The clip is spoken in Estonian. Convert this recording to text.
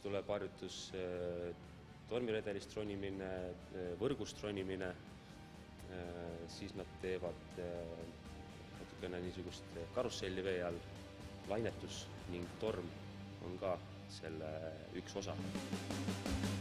tuleb harjutus tormiredelist ronimine, võrgust ronimine, siis nad teevad natukene niisugust karusselli vee all, lainetus ning torm on ka selle üks osa.